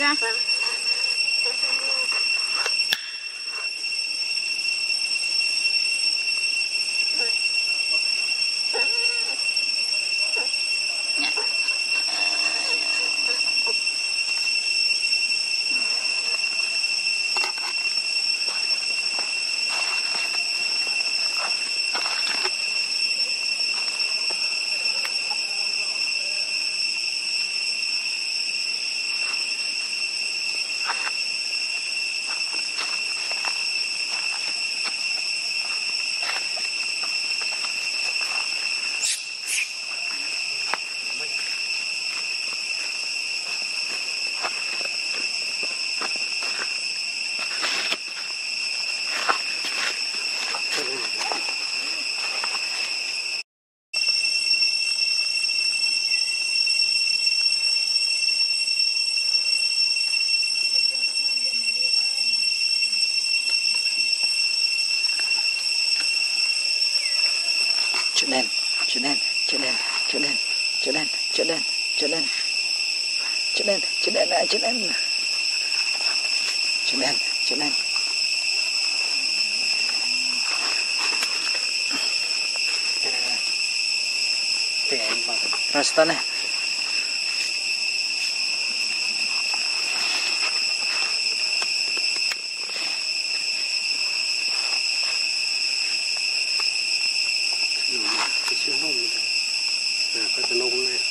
ra. Chợ đen, chợ đen, chợ đen, chợ đen, chợ đen, chợ đen, chợ đen, chợ đen, chợ đen, chợ đen, chợ đen, chợ đen. Rasta này. Cái siêu nông này, có cái nông này,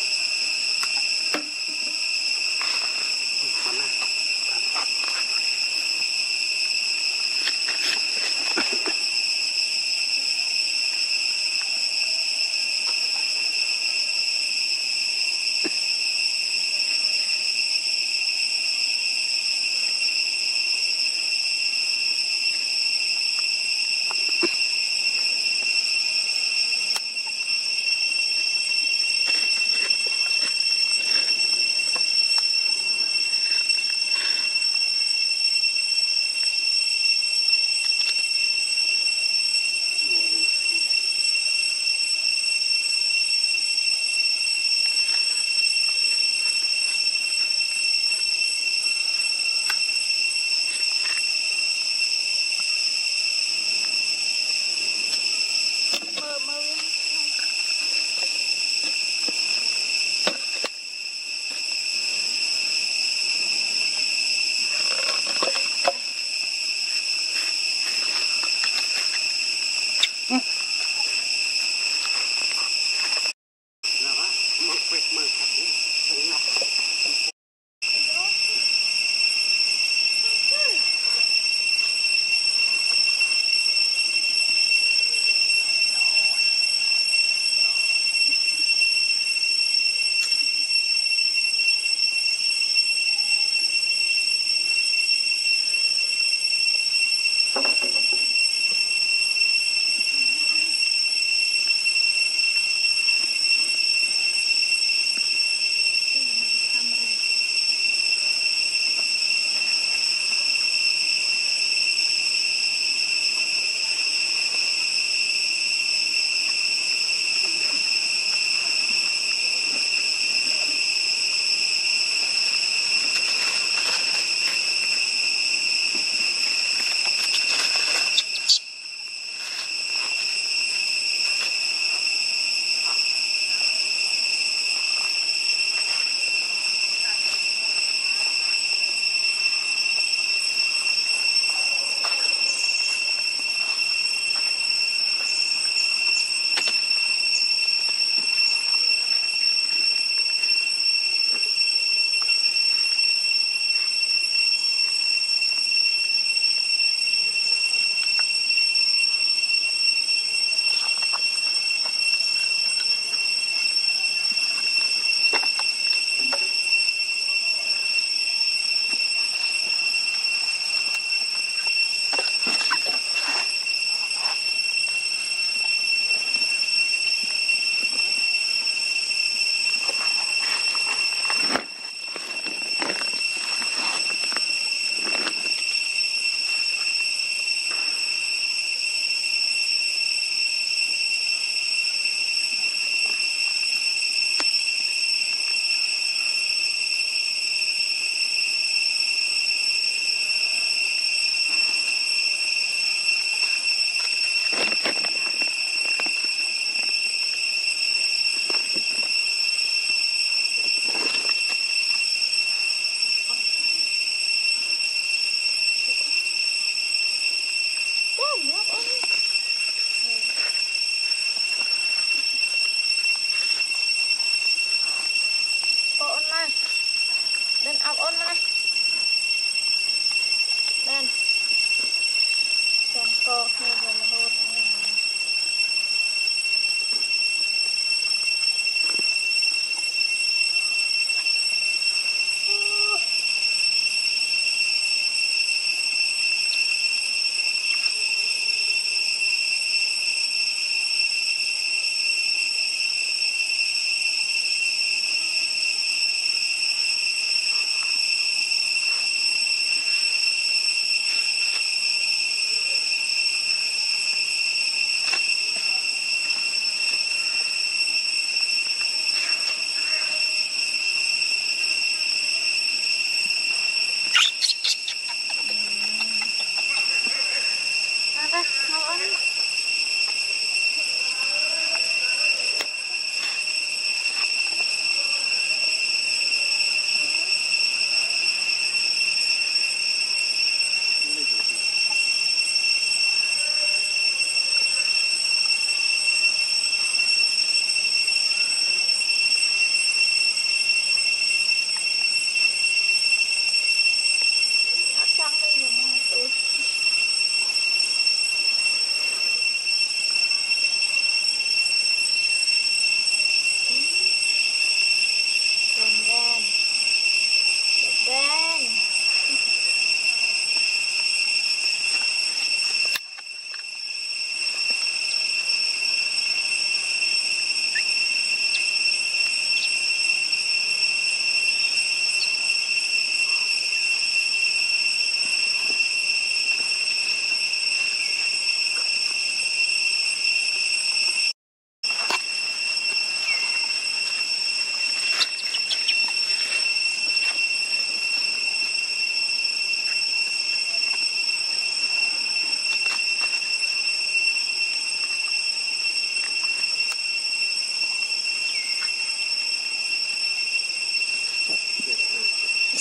con này,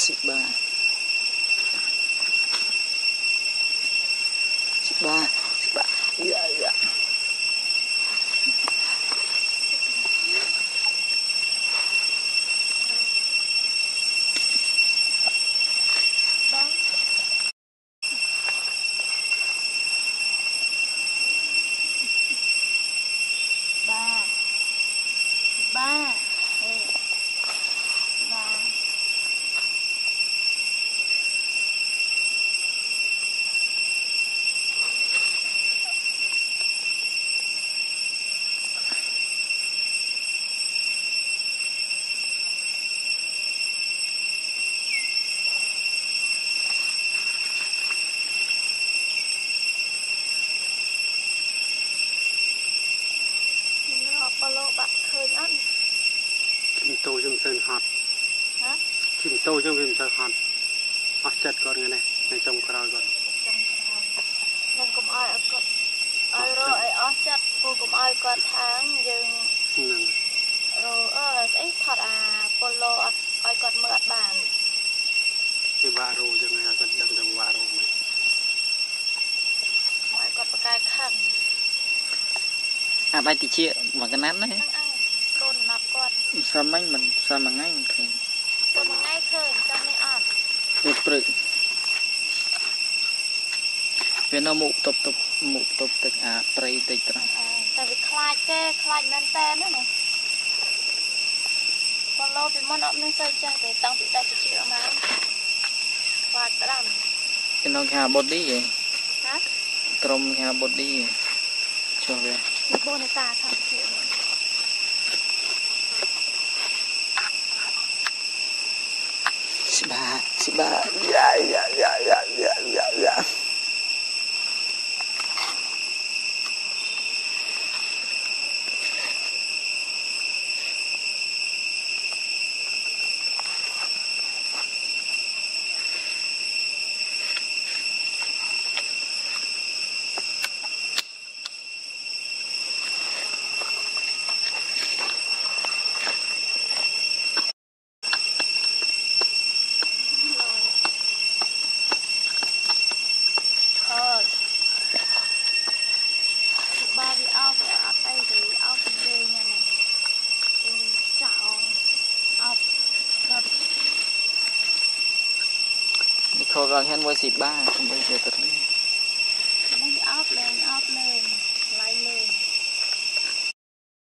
xịt ba dạ dạ ba bao lâu bạn khơi ăn chim tô trong sơn hot hả chim tô trong viêm sơn hot chặt con cái này ngay trong cào con nên cũng ai có ai rồi ai chặt cô cũng ai có tháng nhưng rồi ấy thật polo ai còn mượt bàn cái ba rô cho ngay còn đằng đằng ba rô mày ai còn một cái khăn à bài thì chia mà cái nắn đấy con nạp con sao mình sao mà ngay thì sao mà ngay khơi sao mới ăn được bự vì nó mụ tập tức à prey tịch rồi tại vì khai men ten nữa này còn lâu thì món ốc nên xây cha để tăng bị đại bị chịu mà khai tram cái nó hà body vậy hả trong hà body vậy cho về một bộ này ta thằng chịu si ba dạ ba đi ao về ao tay thì ao phần đê nhà này chảo ao đập đi khâu gần hen với xịt ba không bao giờ tật